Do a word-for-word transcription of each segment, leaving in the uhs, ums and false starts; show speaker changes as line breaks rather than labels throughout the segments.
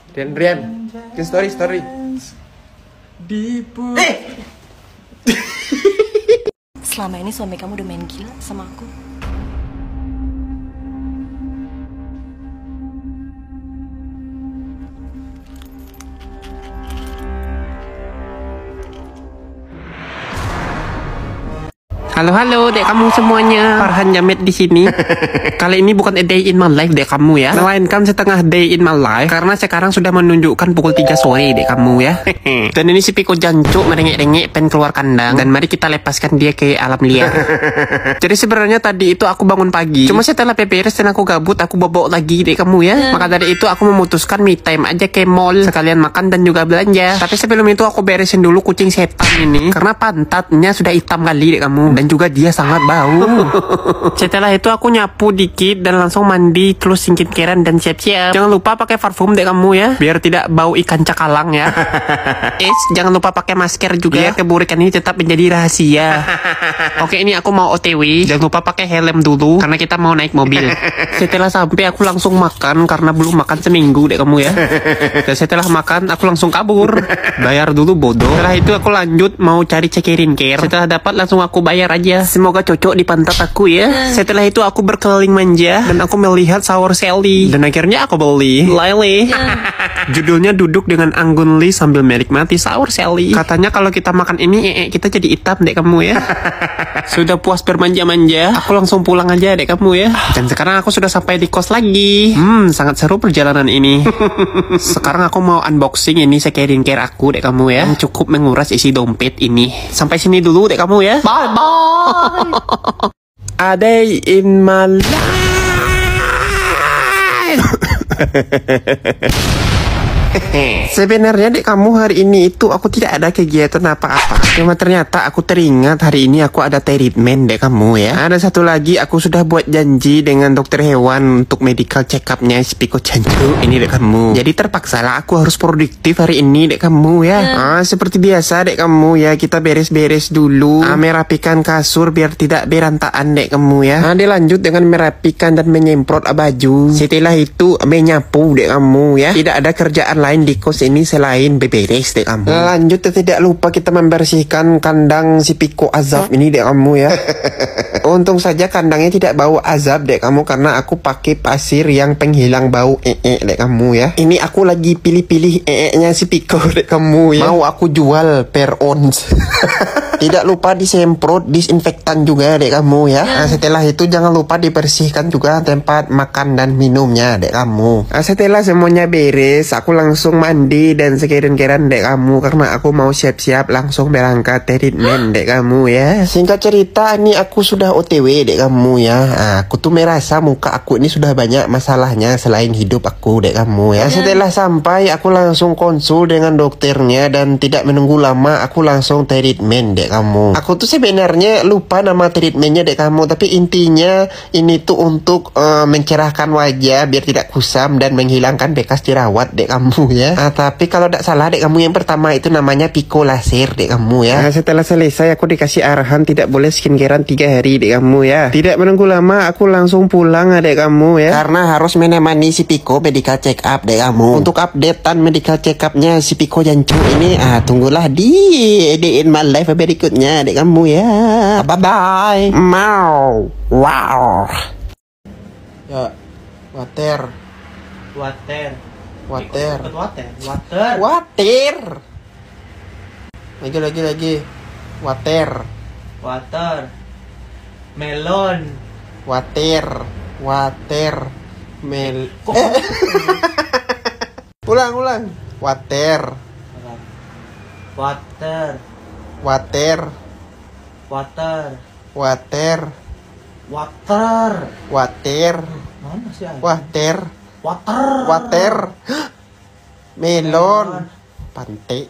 Rian, Rian, ke story, story.
Dipu.
Eh!
Selama ini suami kamu udah main gila sama aku.
Halo halo dek kamu semuanya, Farhan Jamet di sini. Kali ini bukan a day in my life dek kamu ya, melainkan setengah day in my life karena sekarang sudah menunjukkan pukul tiga sore dek kamu ya. Dan ini si Piko jancuk merengek-rengek pengen keluar kandang, dan mari kita lepaskan dia ke alam liar. Jadi sebenarnya tadi itu aku bangun pagi, cuma setelah beberes dan aku gabut, aku bobok lagi dek kamu ya. Maka dari itu aku memutuskan me time aja ke mall, sekalian makan dan juga belanja. Tapi sebelum itu aku beresin dulu kucing setan ini, karena pantatnya sudah hitam kali dek kamu, dan juga dia sangat bau. Setelah itu aku nyapu dikit dan langsung mandi, terus singkit keran dan siap-siap. Jangan lupa pakai parfum dek kamu ya, biar tidak bau ikan cakalang ya. Eh, jangan lupa pakai masker juga, biar keburikan ini tetap menjadi rahasia. Oke, ini aku mau O T W. Jangan lupa pakai helm dulu karena kita mau naik mobil. Setelah sampai aku langsung makan karena belum makan seminggu dek kamu ya. Dan setelah makan aku langsung kabur. Bayar dulu bodoh. Setelah itu aku lanjut mau cari cekirin care. Setelah dapat langsung aku bayar aja. Semoga cocok di pantat aku ya. Setelah itu aku berkeliling manja dan aku melihat Sour Sally, dan akhirnya aku beli Lily. Judulnya duduk dengan anggun Lee sambil menikmati Sour Sally. Katanya kalau kita makan ini ee, kita jadi hitam dek kamu ya. Sudah puas bermanja-manja, aku langsung pulang aja dek kamu ya. Dan sekarang aku sudah sampai di kos lagi. Hmm, sangat seru perjalanan ini. Sekarang aku mau unboxing ini skincare care aku dek kamu ya, yang cukup menguras isi dompet ini. Sampai sini dulu dek kamu ya. Bye bye. A day in my life. Sebenarnya dek kamu, hari ini itu aku tidak ada kegiatan apa-apa. Cuma ternyata aku teringat hari ini aku ada treatment dek kamu ya. Ada satu lagi, aku sudah buat janji dengan dokter hewan untuk medical check upnya si Piko Jancu ini dek kamu. Jadi terpaksa lah aku harus produktif hari ini dek kamu ya. Ah, seperti biasa dek kamu ya, kita beres-beres dulu. Ah, merapikan kasur biar tidak berantakan dek kamu ya. Ah, dilanjut dengan merapikan dan menyemprot baju. Setelah itu menyapu dek kamu ya. Tidak ada kerjaan lain di kos ini selain beberes dek kamu. Lanjut, tidak lupa kita membersihkan kandang si Piko azab ini dek kamu ya. Untung saja kandangnya tidak bau azab dek kamu, karena aku pakai pasir yang penghilang bau ee dek kamu ya. Ini aku lagi pilih-pilih ee-nya si Piko dek kamu ya. Mau aku jual per ons. Tidak lupa disemprot disinfektan juga dek kamu ya. Nah, setelah itu jangan lupa dibersihkan juga tempat makan dan minumnya dek kamu. Nah, setelah semuanya beres, aku langsung mandi dan sekiran-kiran dek kamu, karena aku mau siap-siap langsung berangkat treatment dek kamu ya. Singkat cerita, ini aku sudah O T W dek kamu ya. Nah, aku tuh merasa muka aku ini sudah banyak masalahnya selain hidup aku dek kamu ya. Setelah sampai, aku langsung konsul dengan dokternya dan tidak menunggu lama aku langsung treatment dek kamu. Aku tuh sebenarnya lupa nama treatmentnya dek kamu, tapi intinya ini tuh untuk uh, mencerahkan wajah biar tidak kusam dan menghilangkan bekas jerawat dek kamu ya. Nah, tapi kalau tidak salah dek kamu, yang pertama itu namanya Piko Laser dek kamu ya. Nah, setelah selesai aku dikasih arahan tidak boleh skincarean tiga hari dek kamu ya. Tidak menunggu lama aku langsung pulang dek kamu ya, karena harus menemani si Piko medical check up dek kamu. Untuk updatean medical check upnya si Piko Jancu ini, ah tunggulah di Day in My Life berikutnya dek kamu ya. Bye bye. Mau. Wow. Ya, water.
Water.
Water.
Water. Water.
Water. Lagi lagi lagi. Water.
Water. Melon.
Water. Water. Mel. Eh. Ulang ulang. Water.
Water.
Water.
Water.
Water.
Water.
Water.
Mana sih?
Water.
Water.
Water. Melon. Pantai.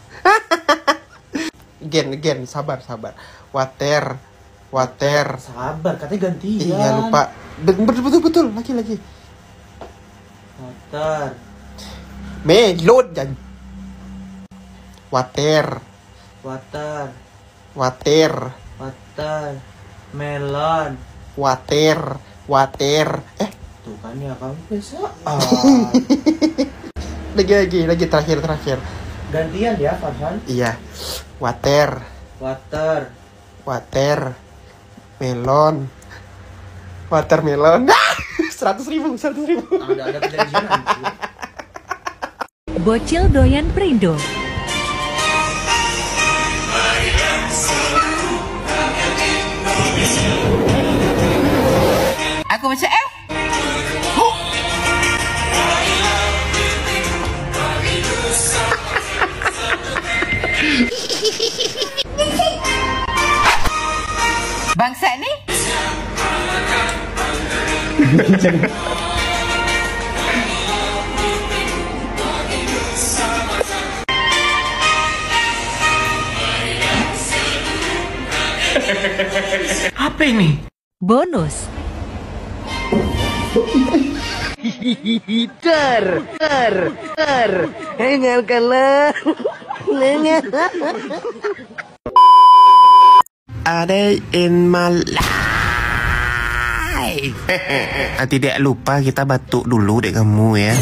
Again, again, sabar, sabar. Water. Water.
Sabar, katanya gantian.
Iya, lupa. Betul, betul, betul. Lagi, lagi.
Water.
Melon. Water.
Water.
Water.
Water. Melon.
Water. Water. Eh,
tuh kan ya kamu bisa. Ah.
lagi lagi lagi terakhir terakhir.
Gantian ya, Farhan.
Iya. Water,
Water.
water, melon, watermelon. Seratus ribu, seratus ribu.
Ada ada perjanjian nanti.
Bocil doyan Prindo.
Aku macam eh? Bangsa ni?
Apa ini?
Bonus.
Ter, ter, ter. Hengalkanlah.
Ada in my life. Ah, tidak lupa kita batuk dulu deh kamu ya.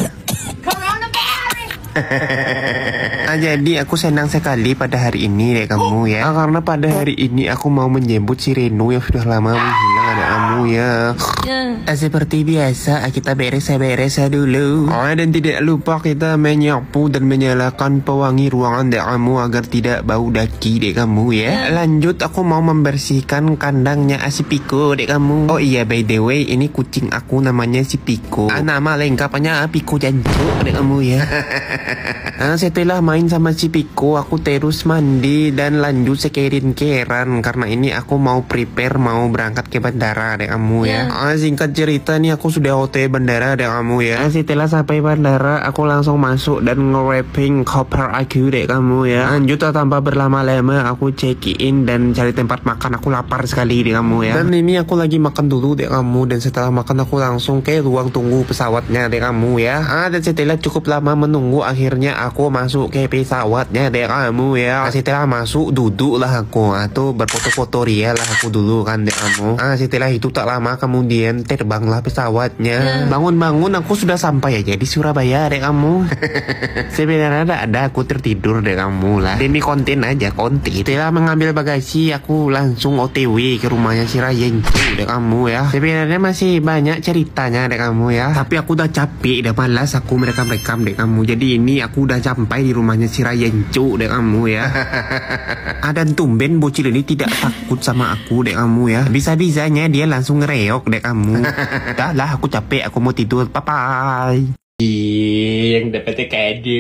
Ah, jadi aku senang sekali pada hari ini deh kamu ya. Ah, karena pada hari ini aku mau menyebut si Reno yang sudah lama menghilang ada kamu ya. Ah, seperti biasa kita beres-beres dulu. Ah, dan tidak lupa kita menyapu dan menyalakan pewangi ruangan deh kamu agar tidak bau daki deh kamu ya. Lanjut aku mau membersihkan kandangnya si Piko deh kamu. Oh iya by the way ini kucing aku namanya si Piko. Ah, nama lengkapnya Piko Jancuk deh kamu ya. Nah, setelah main sama si Piko, aku terus mandi dan lanjut sekerin keran karena ini aku mau prepare mau berangkat ke bandara deh kamu ya. Ah, singkat cerita nih aku sudah O T W bandara deh kamu ya. Nah, setelah sampai bandara aku langsung masuk dan nge-wrapping koper aku deh kamu ya. Lanjut tanpa berlama-lama aku check in dan cari tempat makan. Aku lapar sekali deh kamu ya. Dan ini aku lagi makan dulu deh kamu dan setelah makan aku langsung ke ruang tunggu pesawatnya deh kamu ya. Ah, dan setelah cukup lama menunggu akhirnya aku masuk ke pesawatnya deh kamu ya. Setelah masuk duduk lah aku atau berfoto-foto ria lah aku dulu kan deh kamu. Ah, setelah itu tak lama kemudian terbanglah pesawatnya. Bangun-bangun aku sudah sampai aja di Surabaya deh kamu. Sebenarnya ada, ada aku tertidur deh kamu lah. Demi konten aja konten. Setelah mengambil bagasi aku langsung O T W ke rumahnya si Rayencu deh kamu ya. Sebenarnya masih banyak ceritanya deh kamu ya. Tapi aku udah capek udah malas aku merekam-rekam deh kamu. Jadi ini aku udah sampai di rumahnya si Rayencu deh kamu ya. Ada tumben bocil ini tidak takut sama aku deh kamu ya. Bisa-bisanya dia langsung ngereok deh kamu. Dah lah aku capek aku mau tidur. Bye bye.
Yang dapetnya kado.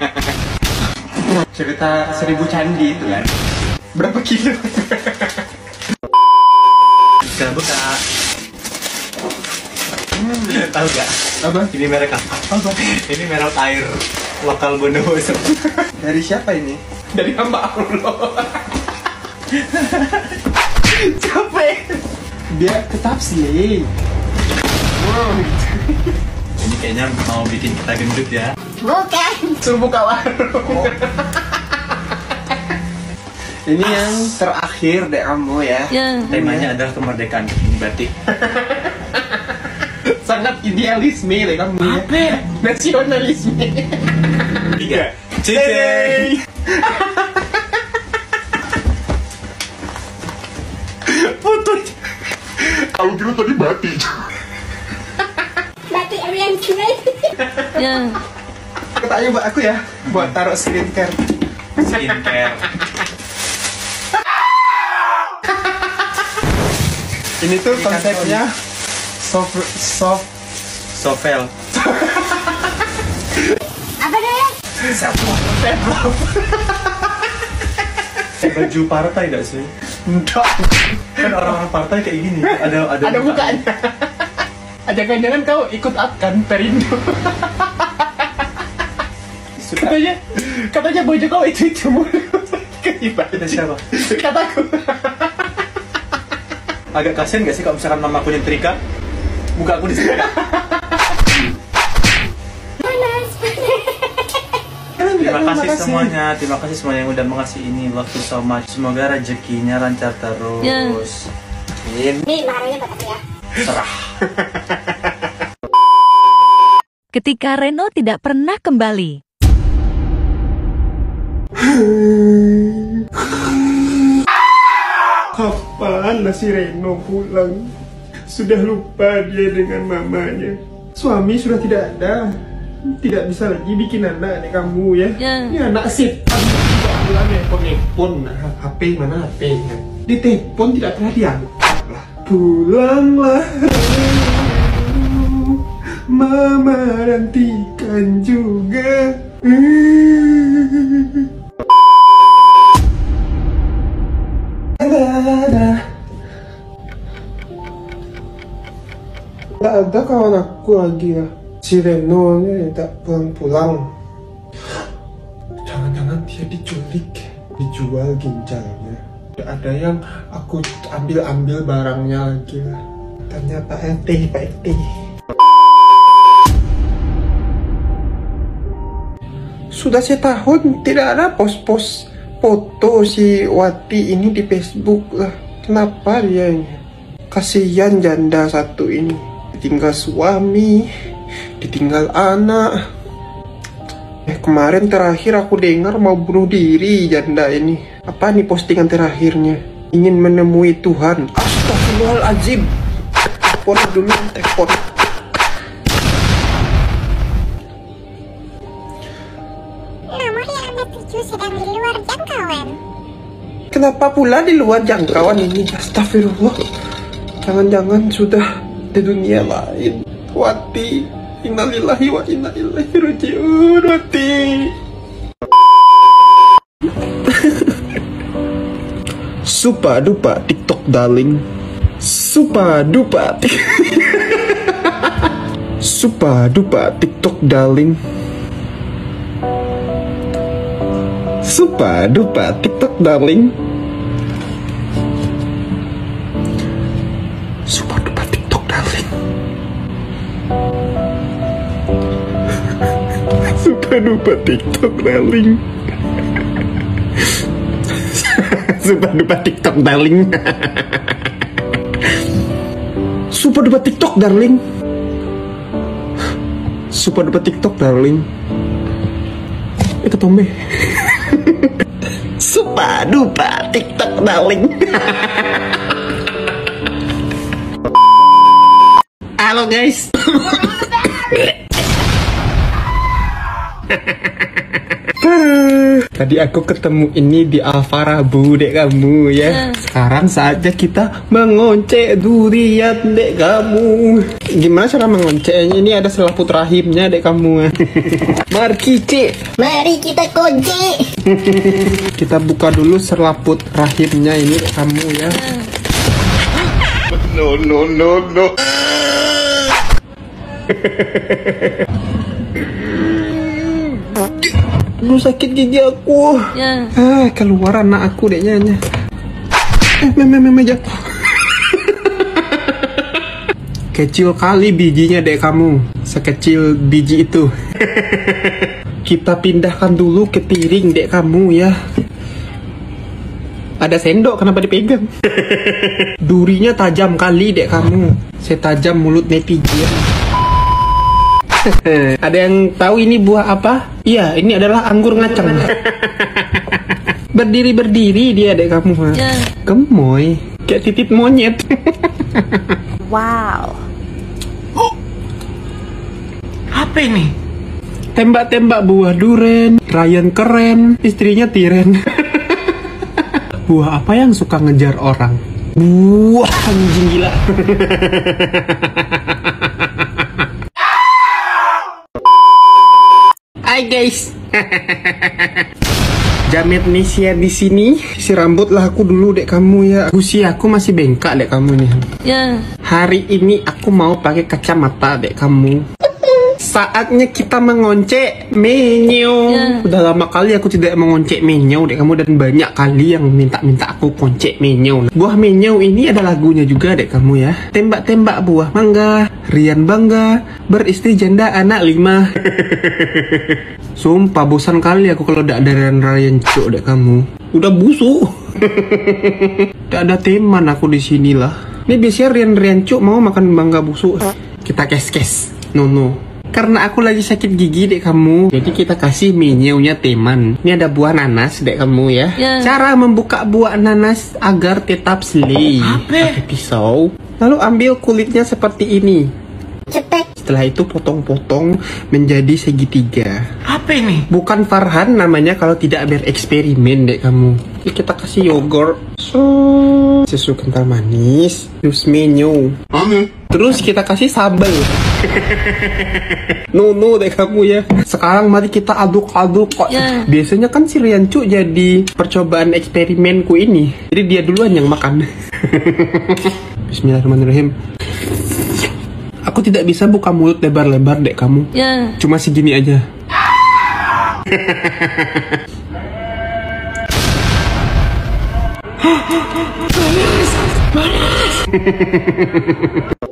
Cerita seribu candi itu kan. Berapa kilo?
Kita buka. Hmm, tahu gak?
Apa?
Ini merek apa? Apa? Ini merek air lokal Bondowoso.
Dari siapa ini? Dari hamba Allah. Capek. Dia tetap sih. Wow, gitu.
Ini kayaknya mau bikin kita gendut ya.
Bukan.
Suruh buka warung. Ini yang terakhir deh kamu ya.
Temanya adalah kemerdekaan. Ini batik.
Sangat idealisme deh kamu ya. Nasionalisme.
Tiga. Cicing.
Foto. Kalau gitu tadi batik.
Batik yang keren.
Katanya buat aku ya, buat taruh skincare.
Skincare.
Ini tuh konsepnya soft soft
Sovel.
Apa deh?
Baju partai gak sih?
enggak
Kan orang-orang partai kayak gini. Ada ada,
ada mukanya. Ada jangan kau ikut akan Perindo. Katanya katanya baju kau itu itu mulu.
Kita siapa?
Kataku.
Agak kasian gak sih kalau misalkan mamaku nyetrika, muka aku disetrika. Terima kasih semuanya, terima kasih semuanya yang udah mengasih ini. Love you so much. Semoga rezekinya lancar terus.
Amin.
Nih makanannya buat aku ya.
Serah.
ketika Reno tidak pernah kembali.
Kapan si Reno pulang? Sudah lupa dia dengan mamanya. Suami sudah tidak ada. Tidak bisa lagi bikin anak adik kamu ya.
Ya.
Ini anak sip. Tidak pulang nelpon-nelpon. H P mana H P-nya? Di telepon tidak pernah diangkat lah. Pulanglah. Mama nantikan juga. Gak ada kawan aku lagi ya. Si Reno ini tak pulang-pulang. Jangan-jangan dia diculik, dijual ginjalnya. Tidak ada yang aku ambil-ambil barangnya lagi lah. Tanya Pak R T, Pak R T. Sudah setahun tidak ada pos-pos foto si Wati ini di Facebook lah. Kenapa dia ini? Kasihan janda satu ini. Ditinggal suami, ditinggal anak. Eh kemarin terakhir aku dengar mau bunuh diri janda ini. Apa nih postingan terakhirnya? Ingin menemui Tuhan. Astagfirullahaladzim. Telepon dulu, telepon.
Nomor yang Anda tuju sedang di luar jangkauan.
Kenapa pula di luar jangkauan ini? Astagfirullah. Jangan-jangan sudah di dunia lain. Wati, innalillahi wa inna ilaihi raji'un. Wati. Supa dupa TikTok darling. Supa dupa Supa dupa TikTok darling. Supa dupa TikTok darling. Supa dupa TikTok darling. Supa dupa TikTok darling. Supa dupa TikTok darling. Supa dupa TikTok darling. Supa dupa TikTok darling. Itu tombe. Supa dupa TikTok darling. Halo guys. Tadi aku ketemu ini di Alfarabu dek kamu ya. Sekarang saatnya kita mengoncek durian dek kamu. Gimana cara mengonceknya? Ini ada selaput rahimnya dek kamu. Mari Cici.
Mari kita kunci.
Kita buka dulu selaput rahimnya ini dek kamu ya. No no no no. Aduh sakit gigi aku.
Ya.
Ah, keluar anak aku deh nyanyi. Eh, meme meme jatuh. Kecil kali bijinya dek kamu. Sekecil biji itu. Kita pindahkan dulu ke piring dek kamu ya. Ada sendok kenapa dipegang? Durinya tajam kali dek kamu. Setajam mulut netizen. Ada yang tahu ini buah apa? Iya, ini adalah anggur ngaceng. Berdiri-berdiri dia dek kamu.
Ya.
Gemoy, kayak titit monyet.
Wow.
Apa ini? Tembak-tembak buah duren. Ryan keren, istrinya tiren. Buah apa yang suka ngejar orang? Buah anjing gila. Hai guys. Jamet Nisia di sini. Si rambut lah aku dulu dek kamu ya. Usia aku masih bengkak dek kamu nih.
Ya.
Hari ini aku mau pakai kacamata dek kamu. Saatnya kita mengoncek menyo.
Ya.
Udah lama kali aku tidak mengoncek menyo dek kamu. Dan banyak kali yang minta-minta aku koncek menyo. Buah menyo ini ada lagunya juga dek kamu ya. Tembak-tembak buah mangga, Rian bangga, beristri janda anak lima. Sumpah bosan kali aku kalau tidak ada Ryan cok dek kamu. Udah busuk. Tidak ada teman aku di sini lah. Ini biasanya Rian Rian cok mau makan bangga busuk. Kita kes-kes. No no. Karena aku lagi sakit gigi dek kamu. Jadi kita kasih menyunya teman. Ini ada buah nanas dek kamu ya.
Ya.
Cara membuka buah nanas agar tetap selai. Pakai pisau. Lalu ambil kulitnya seperti ini.
Cetek.
Setelah itu potong-potong menjadi segitiga.
Apa ini?
Bukan Farhan namanya kalau tidak bereksperimen dek kamu. Ini kita kasih yogurt. So, susu kental manis. Jus menyu. Terus kita kasih sambal. No no deh kamu ya. Sekarang mari kita aduk-aduk kok.
Ya.
Biasanya kan si Riancu jadi percobaan eksperimenku ini. Jadi dia duluan yang makan. Bismillahirrahmanirrahim. Aku tidak bisa buka mulut lebar-lebar dek kamu.
Ya.
Cuma segini aja. Manis, manis.